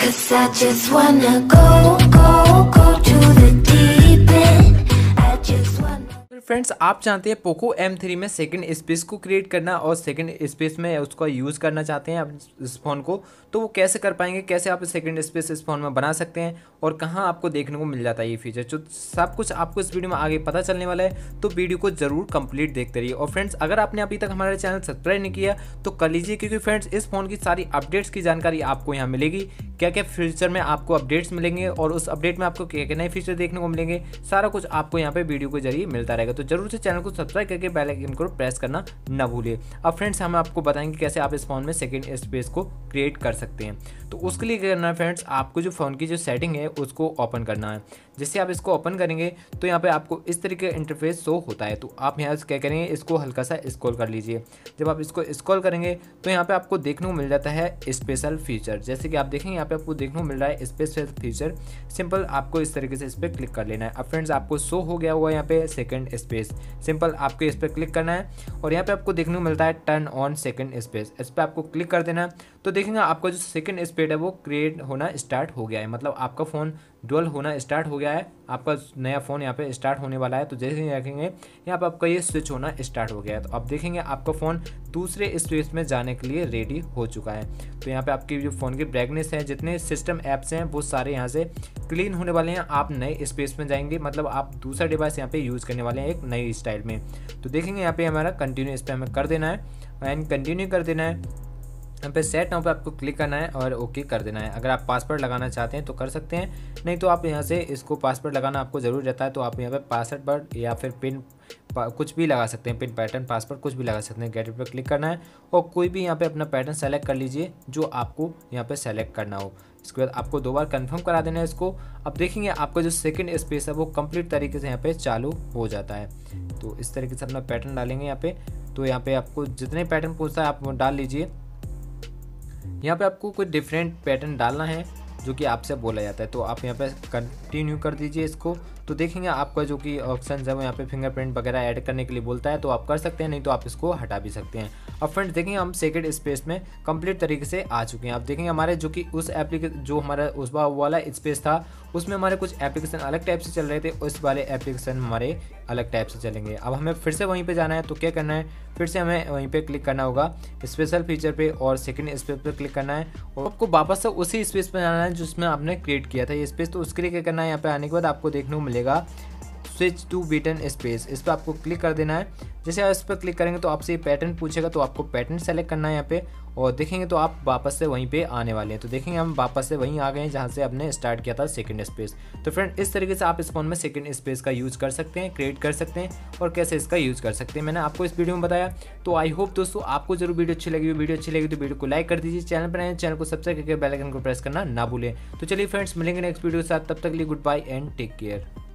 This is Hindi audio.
'Cause I just wanna go to the deep end. I just wanna friends, आप जानते हैं पोको M3 में सेकंड स्पेस को क्रिएट करना और सेकंड स्पेस में उसका यूज़ करना चाहते हैं आप इस फ़ोन को, तो वो कैसे कर पाएंगे, कैसे आप सेकंड स्पेस इस फ़ोन में बना सकते हैं और कहाँ आपको देखने को मिल जाता है ये फीचर। जो सब कुछ आपको इस वीडियो में आगे पता चलने वाला है, तो वीडियो को ज़रूर कंप्लीट देखते रहिए। और फ्रेंड्स, अगर आपने अभी तक हमारे चैनल सब्सक्राइब नहीं किया तो कर लीजिए, क्योंकि फ्रेंड्स इस फ़ोन की सारी अपडेट्स की जानकारी आपको यहाँ मिलेगी। क्या क्या फ्यूचर में आपको अपडेट्स मिलेंगे और उस अपडेट में आपको क्या क्या नए फीचर देखने को मिलेंगे, सारा कुछ आपको यहाँ पे वीडियो के जरिए मिलता रहेगा। तो जरूर से चैनल को सब्सक्राइब करके बेल आइकन को प्रेस करना ना भूलिए। अब फ्रेंड्स, हम आपको बताएंगे कैसे आप इस फोन में सेकंड स्पेस को क्रिएट कर सकते हैं। तो उसके लिए क्या करना है फ्रेंड्स, आपको जो फ़ोन की जो सेटिंग है उसको ओपन करना है। जैसे आप इसको ओपन करेंगे तो यहाँ पे आपको इस तरीके का इंटरफेस शो होता है। तो आप यहाँ से क्या करेंगे, इसको हल्का सा स्क्रॉल कर लीजिए। जब आप इसको स्क्रॉल करेंगे तो यहाँ पे आपको देखने को मिल जाता है स्पेशल फीचर। जैसे कि आप देखेंगे यहाँ पे आपको देखने को मिल रहा है स्पेशल फीचर। सिंपल आपको इस तरीके से इस पर क्लिक कर लेना है। अब फ्रेंड्स, आपको शो हो गया हुआ यहाँ पे सेकंड स्पेस। सिंपल आपको इस पर क्लिक करना है और यहाँ पे आपको देखने को मिलता है टर्न ऑन सेकंड स्पेस। इस पर आपको क्लिक कर देना है। तो देखेंगे आपका जो सेकंड स्पेस है वो क्रिएट होना स्टार्ट हो गया है, मतलब आपका फ़ोन डुअल होना स्टार्ट हो गया है। आपका नया फ़ोन यहाँ पे स्टार्ट होने वाला है। तो जैसे ही रखेंगे यहाँ पे आपका ये स्विच होना स्टार्ट हो गया है। तो आप देखेंगे आपका फ़ोन दूसरे स्पेस में जाने के लिए रेडी हो चुका है। तो यहाँ पे आपकी जो फ़ोन की ब्राइटनेस है, जितने सिस्टम ऐप्स हैं वो सारे यहाँ से क्लीन होने वाले हैं। आप नए स्पेस में जाएंगे, मतलब आप दूसरा डिवाइस यहाँ पे यूज़ करने वाले हैं एक नई स्टाइल में। तो देखेंगे यहाँ पे हमारा कंटिन्यू इस पर हमें कर देना है एंड कंटिन्यू कर देना है। यहाँ पे सेट नाउ पे आपको क्लिक करना है और ओके कर देना है। अगर आप पासवर्ड लगाना चाहते हैं तो कर सकते हैं, नहीं तो आप यहाँ से इसको पासवर्ड लगाना आपको ज़रूर रहता है। तो आप यहाँ पे पासवर्ड या फिर पिन कुछ भी लगा सकते हैं, पिन पैटर्न पासवर्ड कुछ भी लगा सकते हैं। गेट पे क्लिक करना है और कोई भी यहाँ पे अपना पैटर्न सेलेक्ट कर लीजिए जो आपको यहाँ पे सेलेक्ट करना हो। इसके बाद आपको 2 बार कंफर्म करा देना है इसको। अब देखेंगे आपका जो सेकंड स्पेस है वो कंप्लीट तरीके से यहाँ पे चालू हो जाता है। तो इस तरीके से अपना पैटर्न डालेंगे यहाँ पे। तो यहाँ पे आपको जितने पैटर्न पूछता है आप डाल लीजिए। यहाँ पे आपको कोई डिफरेंट पैटर्न डालना है जो कि आपसे बोला जाता है। तो आप यहाँ पे कंटिन्यू कर दीजिए इसको। तो देखेंगे आपका जो कि ऑप्शन है वो यहाँ पे फिंगरप्रिंट वगैरह ऐड करने के लिए बोलता है, तो आप कर सकते हैं, नहीं तो आप इसको हटा भी सकते हैं। अब फ्रेंड्स देखेंगे हम सेकंड स्पेस में कंप्लीट तरीके से आ चुके हैं। आप देखेंगे हमारे जो कि उस एप्लीकेशन जो हमारा उस वाला स्पेस था उसमें हमारे कुछ एप्लीकेशन अलग टाइप से चल रहे थे, उस वाले एप्लीकेशन हमारे अलग टाइप से चलेंगे। अब हमें फिर से वहीं पे जाना है। तो क्या करना है, फिर से हमें वहीं पे क्लिक करना होगा स्पेशल फीचर पे और सेकंड स्पेस पे क्लिक करना है और आपको वापस से उसी स्पेस पे जाना है जिसमें आपने क्रिएट किया था ये स्पेस। तो उसके लिए क्या करना है, यहाँ पे आने के बाद आपको देखने को मिलेगा स्विच टू बिटन स्पेस। इस पर आपको क्लिक कर देना है। जैसे आप इस पर क्लिक करेंगे तो आपसे पैटर्न पूछेगा, तो आपको पैटर्न सेलेक्ट करना है यहाँ पे और देखेंगे तो आप वापस से वहीं पे आने वाले हैं। तो देखेंगे हम वापस से वहीं आ गए हैं जहाँ से आपने स्टार्ट किया था सेकंड स्पेस। तो फ्रेंड इस तरीके से आप इस फोन में सेकंड स्पेस का यूज़ कर सकते हैं, क्रिएट कर सकते हैं और कैसे इसका यूज़ कर सकते हैं मैंने आपको इस वीडियो में बताया। तो आई होप दोस्तों आपको जरूर वीडियो अच्छी लगी। वीडियो अच्छी लगी तो वीडियो को लाइक कर दीजिए, चैनल पर आए चैनल को सब्सक्राइब करके बेल आइकन को प्रेस करना ना भूलें। तो चलिए फ्रेंड्स, मिलेंगे नेक्स्ट वीडियो के साथ, तब तक के लिए good bye and take care.